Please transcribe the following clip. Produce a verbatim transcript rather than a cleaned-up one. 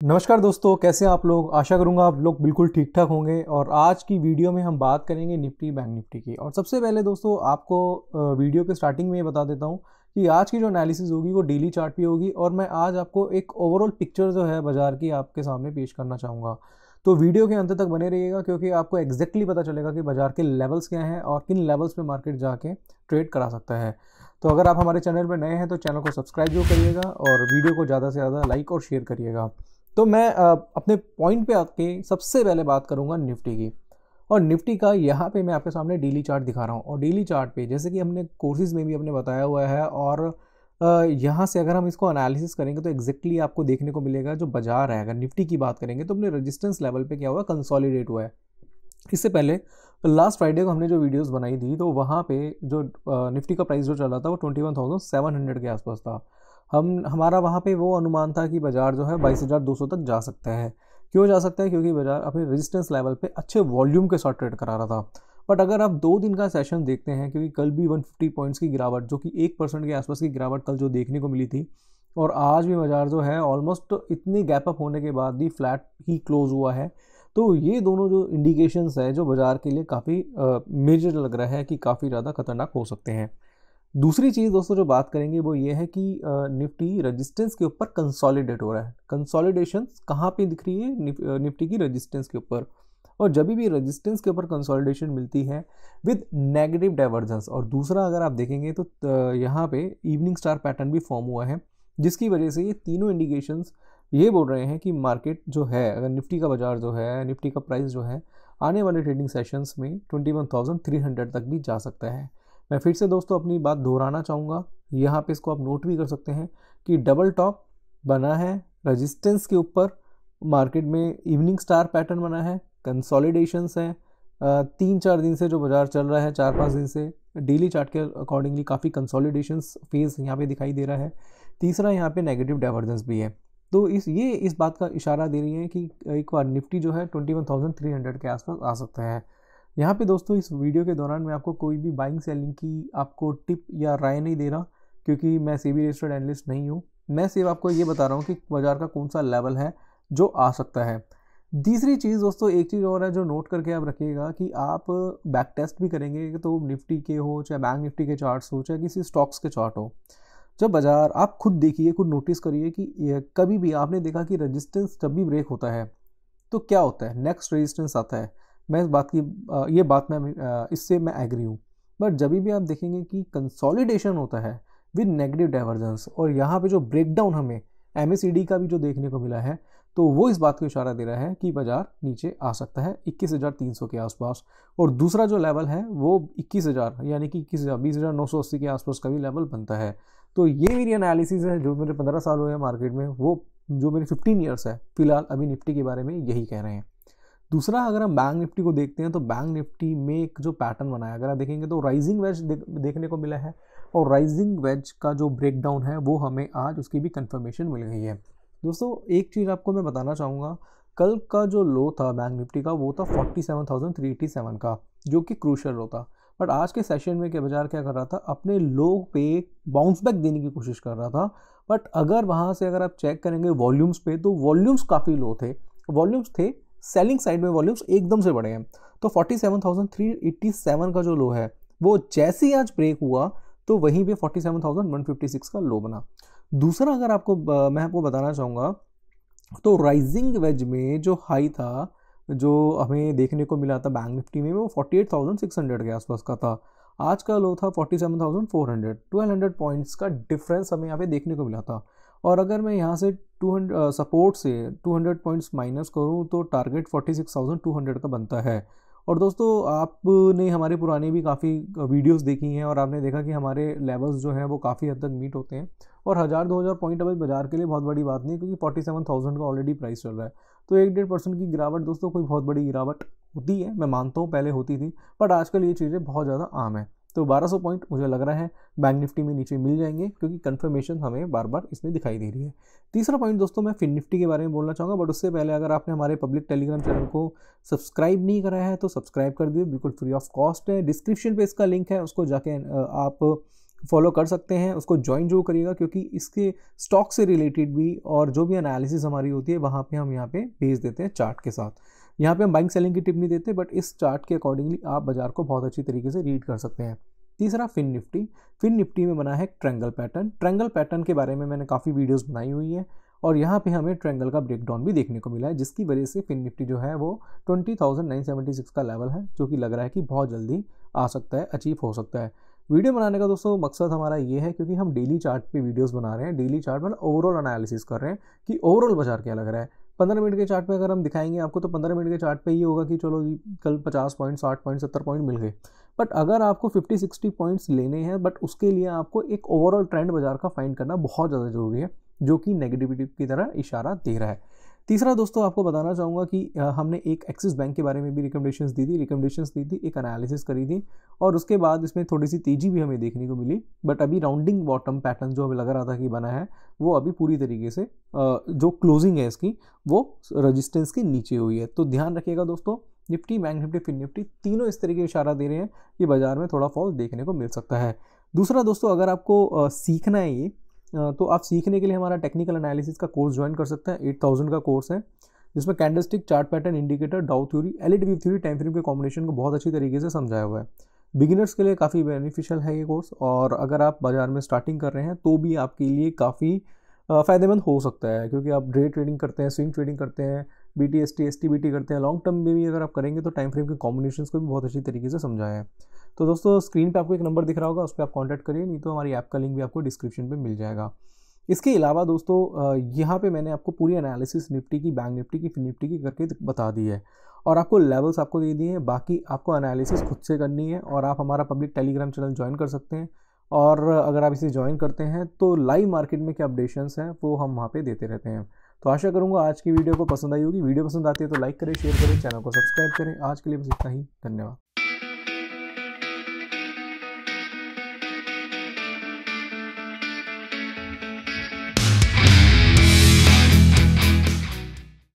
नमस्कार दोस्तों, कैसे हैं आप लोग। आशा करूंगा आप लोग बिल्कुल ठीक ठाक होंगे। और आज की वीडियो में हम बात करेंगे निफ्टी बैंक निफ्टी की। और सबसे पहले दोस्तों आपको वीडियो के स्टार्टिंग में ये बता देता हूं कि आज की जो एनालिसिस होगी वो डेली चार्ट पे होगी और मैं आज आपको एक ओवरऑल पिक्चर जो है बाजार की आपके सामने पेश करना चाहूँगा। तो वीडियो के अंत तक बने रहिएगा क्योंकि आपको एग्जैक्टली पता चलेगा कि बाजार के लेवल्स क्या हैं और किन लेवल्स पे मार्केट जाके ट्रेड करा सकता है। तो अगर आप हमारे चैनल पर नए हैं तो चैनल को सब्सक्राइब जरूर करिएगा और वीडियो को ज़्यादा से ज़्यादा लाइक और शेयर करिएगा। तो मैं अपने पॉइंट पे आके सबसे पहले बात करूंगा निफ्टी की। और निफ्टी का यहाँ पे मैं आपके सामने डेली चार्ट दिखा रहा हूँ। और डेली चार्ट पे जैसे कि हमने कोर्सेज में भी हमने बताया हुआ है और यहाँ से अगर हम इसको एनालिसिस करेंगे तो एग्जैक्टली आपको देखने को मिलेगा जो बाजार है। अगर निफ्टी की बात करेंगे तो अपने रेजिस्टेंस लेवल पे क्या हुआ, कंसोलिडेट हुआ है। इससे पहले लास्ट फ्राइडे को हमने जो वीडियोस बनाई थी तो वहाँ पे जो निफ्टी का प्राइस जो चला था वो twenty one thousand seven hundred के आसपास था। हम हमारा वहाँ पे वो अनुमान था कि बाजार जो है बाईस हज़ार दो सौ तक जा सकता है। क्यों जा सकता है? क्योंकि बाजार अपने रेजिस्टेंस लेवल पे अच्छे वॉल्यूम के साथ ट्रेड करा रहा था। बट अगर आप दो दिन का सेशन देखते हैं, क्योंकि कल भी एक सौ पचास पॉइंट्स की गिरावट जो कि एक परसेंट के आसपास की गिरावट कल जो देखने को मिली थी, और आज भी बाजार जो है ऑलमोस्ट इतनी गैप अप होने के बाद भी फ्लैट ही क्लोज हुआ है। तो ये दोनों जो इंडिकेशंस है जो बाजार के लिए काफ़ी मेजर लग रहा है कि काफ़ी ज़्यादा खतरनाक हो सकते हैं। दूसरी चीज़ दोस्तों जो बात करेंगे वो ये है कि निफ्टी रेजिस्टेंस के ऊपर कंसोलिडेट हो रहा है। कंसोलिडेशन कहाँ पे दिख रही है? निफ्टी की रेजिस्टेंस के ऊपर। और जब भी रेजिस्टेंस के ऊपर कंसोलिडेशन मिलती है विद नेगेटिव डाइवर्जेंस, और दूसरा अगर आप देखेंगे तो यहाँ पे इवनिंग स्टार पैटर्न भी फॉर्म हुआ है, जिसकी वजह से ये तीनों इंडिकेशंस ये बोल रहे हैं कि मार्केट जो है, अगर निफ्टी का बाजार जो है, निफ्टी का प्राइस जो है आने वाले ट्रेडिंग सेशंस में twenty one thousand three hundred तक भी जा सकता है। मैं फिर से दोस्तों अपनी बात दोहराना चाहूँगा, यहाँ पे इसको आप नोट भी कर सकते हैं कि डबल टॉप बना है रेजिस्टेंस के ऊपर, मार्केट में इवनिंग स्टार पैटर्न बना है, कंसोलिडेशंस हैं तीन चार दिन से जो बाजार चल रहा है, चार पाँच दिन से डेली चार्ट के अकॉर्डिंगली काफ़ी कंसोलिडेशंस फेज यहाँ पे दिखाई दे रहा है। तीसरा यहाँ पे नेगेटिव डाइवर्जेंस भी है। तो इस ये इस बात का इशारा दे रही है कि एक बार निफ्टी जो है twenty one thousand three hundred के आसपास आ सकता है। यहाँ पे दोस्तों इस वीडियो के दौरान मैं आपको कोई भी बाइंग सेलिंग की आपको टिप या राय नहीं दे रहा, क्योंकि मैं सेबी रजिस्टर्ड एनालिस्ट नहीं हूँ। मैं सिर्फ आपको ये बता रहा हूँ कि बाजार का कौन सा लेवल है जो आ सकता है। तीसरी चीज़ दोस्तों, एक चीज़ और है जो नोट करके आप रखिएगा कि आप बैक टेस्ट भी करेंगे तो निफ्टी के हो, चाहे बैंक निफ्टी के चार्ट्स हो, चाहे किसी स्टॉक्स के चार्ट हो, जब बाजार आप खुद देखिए, खुद नोटिस करिए कि कभी भी आपने देखा कि रेजिस्टेंस जब भी ब्रेक होता है तो क्या होता है, नेक्स्ट रेजिस्टेंस आता है। मैं इस बात की ये बात में इससे मैं एग्री हूँ। बट जब भी आप देखेंगे कि कंसोलिडेशन होता है विद नेगेटिव डाइवर्जेंस, और यहाँ पे जो ब्रेकडाउन हमें एम ए सी डी का भी जो देखने को मिला है, तो वो इस बात को इशारा दे रहा है कि बाजार नीचे आ सकता है इक्कीस हज़ार तीन सौ के आसपास। और दूसरा जो लेवल है वो इक्कीस हज़ार यानी कि इक्कीस हज़ार बीस हज़ार नौ सौ अस्सी के आसपास का भी लेवल बनता है। तो ये मेरी एनालिसिस है, जो मेरे पंद्रह साल हुए हैं मार्केट में, वो जो मेरे फिफ्टीन ईयर्स है फिलहाल अभी निफ्टी के बारे में यही कह रहे हैं। दूसरा अगर हम बैंक निफ्टी को देखते हैं तो बैंक निफ्टी में एक जो पैटर्न बना है, अगर आप देखेंगे तो राइजिंग वेज दे, देखने को मिला है, और राइजिंग वेज का जो ब्रेकडाउन है वो हमें आज उसकी भी कंफर्मेशन मिल गई है। दोस्तों एक चीज़ आपको मैं बताना चाहूँगा, कल का जो लो था बैंक निफ्टी का वो था forty seven thousand three eighty seven का, जो कि क्रूशल लो था। बट आज के सेशन में क्या बाजार क्या कर रहा था, अपने लो पे बाउंस बैक देने की कोशिश कर रहा था। बट अगर वहाँ से अगर आप चेक करेंगे वॉल्यूम्स पे, तो वॉल्यूम्स काफ़ी लो थे, वॉल्यूम्स थे सेलिंग साइड में, वॉल्यूम्स एकदम से बढ़े हैं। तो forty seven thousand three eighty seven का जो लो है वो जैसे ही आज ब्रेक हुआ तो वहीं पे forty seven thousand one fifty six का लो बना। दूसरा अगर आपको मैं आपको बताना चाहूँगा तो राइजिंग वेज में जो हाई था जो हमें देखने को मिला था बैंक निफ्टी में, वो forty eight thousand six hundred के आसपास का था। आज का लो था forty seven thousand four hundred, twelve hundred points का डिफरेंस हमें यहाँ पे देखने को मिला था। और अगर मैं यहाँ से टू हंड्रेड सपोर्ट से टू हंड्रेड पॉइंट्स माइनस करूँ तो target forty six thousand two hundred का बनता है। और दोस्तों आपने हमारे पुरानी भी काफ़ी वीडियोस देखी हैं और आपने देखा कि हमारे लेवल्स जो हैं वो काफ़ी हद तक मीट होते हैं। और हज़ार दो हज़ार पॉइंट अभी बाजार के लिए बहुत बड़ी बात नहीं, क्योंकि फोर्टी सेवन थाउजेंड का ऑलरेडी प्राइस चल रहा है। तो एक डेढ़ परसेंट की गिरावट दोस्तों कोई बहुत बड़ी गिरावट होती है, मैं मानता हूँ पहले होती थी, बट आजकल ये चीज़ें बहुत ज़्यादा आम है। तो बारह सौ पॉइंट मुझे लग रहा है बैंक निफ्टी में नीचे मिल जाएंगे, क्योंकि कंफर्मेशन हमें बार बार इसमें दिखाई दे रही है। तीसरा पॉइंट दोस्तों मैं फिन निफ्टी के बारे में बोलना चाहूँगा, बट उससे पहले अगर आपने हमारे पब्लिक टेलीग्राम चैनल को सब्सक्राइब नहीं करा है तो सब्सक्राइब कर दिए, बिल्कुल फ्री ऑफ कॉस्ट है। डिस्क्रिप्शन पे इसका लिंक है, उसको जाके आप फॉलो कर सकते हैं, उसको ज्वाइन जरूर करिएगा, क्योंकि इसके स्टॉक से रिलेटेड भी और जो भी एनालिसिस हमारी होती है वहाँ पे हम यहाँ पे भेज देते हैं चार्ट के साथ। यहाँ पे हम बाइंग सेलिंग की टिप नहीं देते, बट इस चार्ट के अकॉर्डिंगली आप बाजार को बहुत अच्छी तरीके से रीड कर सकते हैं। तीसरा फिन निफ्टी। फिन निफ्टी में बना है ट्रायंगल पैटर्न। ट्रायंगल पैटर्न के बारे में मैंने काफ़ी वीडियोस बनाई हुई है और यहाँ पे हमें ट्रायंगल का ब्रेकडाउन भी देखने को मिला है, जिसकी वजह से फिन निफ्टी जो है वो twenty thousand nine seventy six का लेवल है, जो कि लग रहा है कि बहुत जल्दी आ सकता है, अचीव हो सकता है। वीडियो बनाने का दोस्तों मकसद हमारा ये है, क्योंकि हम डेली चार्ट पे वीडियोस बना रहे हैं, डेली चार्ट मतलब ओवरऑल एनालिसिस कर रहे हैं कि ओवरऑल बाजार क्या लग रहा है। पंद्रह मिनट के चार्ट पे अगर हम दिखाएंगे आपको, तो पंद्रह मिनट के चार्ट पे ये होगा कि चलो कल पचास पॉइंट, साठ पॉइंट, सत्तर पॉइंट मिल गए। बट अगर आपको फिफ्टी सिक्सटी पॉइंट्स लेने हैं, बट उसके लिए आपको एक ओवरऑल ट्रेंड बाजार का फाइंड करना बहुत ज़्यादा जरूरी है, जो कि नेगेटिविटी की तरह इशारा दे रहा है। तीसरा दोस्तों आपको बताना चाहूँगा कि हमने एक एक्सिस बैंक के बारे में भी रिकमेंडेशंस दी थी रिकमेंडेशंस दी थी एक एनालिसिस करी थी, और उसके बाद इसमें थोड़ी सी तेज़ी भी हमें देखने को मिली। बट अभी राउंडिंग बॉटम पैटर्न जो हमें लग रहा था कि बना है, वो अभी पूरी तरीके से जो क्लोजिंग है इसकी वो रजिस्टेंस के नीचे हुई है। तो ध्यान रखिएगा दोस्तों, Nifty, bank Nifty, fin Nifty तीनों इस तरीके इशारा दे रहे हैं कि बाजार में थोड़ा फॉल देखने को मिल सकता है। दूसरा दोस्तों, अगर आपको सीखना है ये, तो आप सीखने के लिए हमारा टेक्निकल एनालिसिस का कोर्स ज्वाइन कर सकते हैं। एट थाउजेंड का कोर्स है, जिसमें candlestick, chart pattern, indicator, Dow theory, Elliott wave theory, time frame के कॉम्बिनेशन को बहुत अच्छी तरीके से समझाया हुआ है। बिगिनर्स के लिए काफ़ी बेनिफिशियल है ये कोर्स, और अगर आप बाजार में स्टार्टिंग कर रहे हैं तो भी आपके लिए काफ़ी फ़ायदेमंद हो सकता है, क्योंकि आप डे ट्रेडिंग करते हैं, स्विंग ट्रेडिंग करते हैं, B T S T S T B T करते हैं, लॉन्ग टर्म में भी अगर आप करेंगे तो टाइम फ्रेम के कॉम्बिनेशंस को भी बहुत अच्छी तरीके से समझाया है। तो दोस्तों स्क्रीन पे आपको एक नंबर दिख रहा होगा, उस पर आप कॉन्टैक्ट करिए, नहीं तो हमारी ऐप का लिंक भी आपको डिस्क्रिप्शन पे मिल जाएगा। इसके अलावा दोस्तों यहाँ पे मैंने आपको पूरी एनालिसिस निफ्टी की, बैंक निफ्टी की, फिन निफ्टी की करके बता दी है, और आपको लेवल्स आपको दे दिए हैं। बाकी आपको एनालिसिस खुद से करनी है, और आप हमारा पब्लिक टेलीग्राम चैनल ज्वाइन कर सकते हैं, और अगर आप इसे ज्वाइन करते हैं तो लाइव मार्केट में क्या अपडेशंस हैं वो हम वहाँ पे देते रहते हैं। तो आशा करूँगा आज की वीडियो को पसंद आई होगी। वीडियो पसंद आती है तो लाइक करें, शेयर करें, चैनल को सब्सक्राइब करें। आज के लिए बस इतना ही, धन्यवाद।